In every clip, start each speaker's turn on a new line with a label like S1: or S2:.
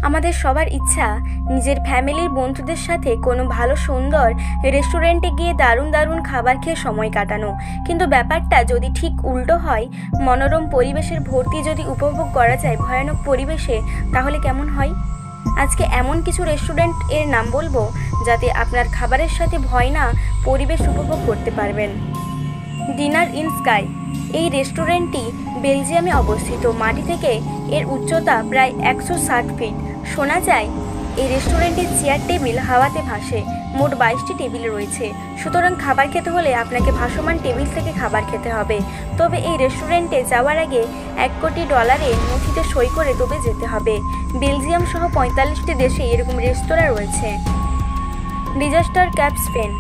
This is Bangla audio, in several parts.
S1: আমাদের সবার ইচ্ছা নিজের ফ্যামিলির বন্ধুদের সাথে কোনো ভালো সুন্দর রেস্টুরেন্টে গিয়ে দারুণ দারুণ খাবার খেয়ে সময় কাটানো, কিন্তু ব্যাপারটা যদি ঠিক উল্টো হয়, মনোরম পরিবেশের ভর্তি যদি উপভোগ করা যায় ভয়ানক পরিবেশে, তাহলে কেমন হয়? আজকে এমন কিছু রেস্টুরেন্ট এর নাম বলবো যাতে আপনার খাবারের সাথে ভয় না পরিবেশ উপভোগ করতে পারবেন। ডিনার ইন স্কাই এই রেস্টুরেন্টটি বেলজিয়ামে অবস্থিত। মাটি থেকে এর উচ্চতা প্রায় 160 ফিট। শোনা যায় এই রেস্টুরেন্টের চেয়ার টেবিল হাওয়াতে ভাসে। মোট 22টি টেবিল রয়েছে, সুতরাং খাবার খেতে হলে আপনাকে ভাসমান টেবিল থেকে খাবার খেতে হবে। তবে এই রেস্টুরেন্টে যাওয়ার আগে $1 কোটি নথিতে সই করে তবে যেতে হবে। বেলজিয়াম সহ 45টি দেশে এরকম রেস্তোরাঁ রয়েছে। Disaster cafe Spain.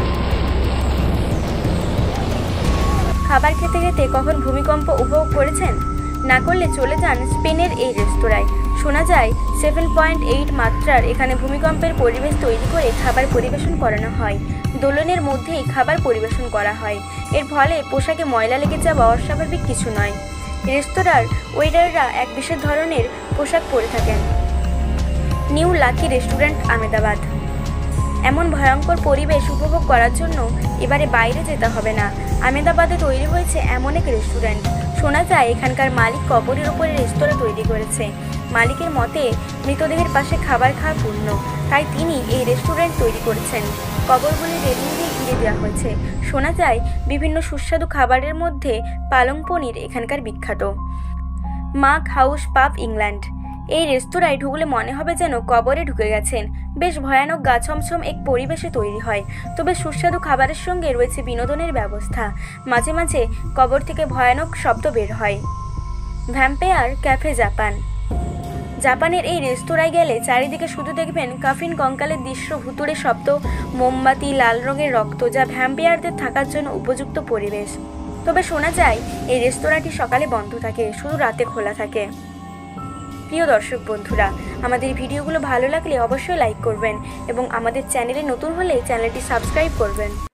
S1: খাবার খেতে খেতে কখন ভূমিকম্প উপভোগ করেছেন? না করলে চলে যান স্পেনের এই রেস্তোরাঁয়। শোনা যায় 7.8 মাত্রার এখানে ভূমিকম্পের পরিবেশ তৈরি করে খাবার পরিবেশন করানো হয়। দোলনের মধ্যেই খাবার পরিবেশন করা হয়। এর ফলে পোশাকে ময়লা লেগে যাওয়া অস্বাভাবিক কিছু নয়। রেস্তোরাঁর ওয়েটাররা এক বিশেষ ধরনের পোশাক পরে থাকেন। New lucky restaurant Ahmedabad. এমন ভয়ঙ্কর পরিবেশ উপভোগ করার জন্য এবারে বাইরে যেতে হবে না। আহমেদাবাদে তৈরি হয়েছে এমন এক রেস্টুরেন্ট। শোনা যায় এখানকার মালিক কবরের ওপরে রেস্তোরাঁ তৈরি করেছে। মালিকের মতে মৃতদেহের পাশে খাবার খাওয়া পূণ্য, তাই তিনি এই রেস্টুরেন্ট তৈরি করেছেন। কবরগুলি রেলিং দিয়ে ঘিরে দেওয়া হয়েছে। শোনা যায় বিভিন্ন সুস্বাদু খাবারের মধ্যে পালং পনির এখানকার বিখ্যাত। মাক হাউস পাব, ইংল্যান্ড। এই রেস্তোরাঁয় ঢুকলে মনে হবে যেন কবরে ঢুকে গেছেন। বেশ ভয়ানক গা ছমছম এক পরিবেশে তৈরি হয়, তবে সুস্বাদু খাবারের সঙ্গে রয়েছে বিনোদনের ব্যবস্থা। মাঝে মাঝে কবর থেকে ভয়ানক শব্দ বের হয়। Vampire cafe, Japan. জাপানের এই রেস্তোরাঁয় গেলে চারিদিকে শুধু দেখবেন কাফিন কঙ্কালের দৃশ্য, ভুতুড়ে শব্দ, মোমবাতি, লাল রঙের রক্ত, যা ভ্যাম্পায়ারদের থাকার জন্য উপযুক্ত পরিবেশ। তবে শোনা যায় এই রেস্তোরাঁটি সকালে বন্ধ থাকে, শুধু রাতে খোলা থাকে। প্রিয় দর্শক বন্ধুরা, আমাদের ভিডিওগুলো ভালো লাগলে অবশ্যই লাইক করবেন এবং আমাদের চ্যানেলে নতুন হলে চ্যানেলটি সাবস্ক্রাইব করবেন।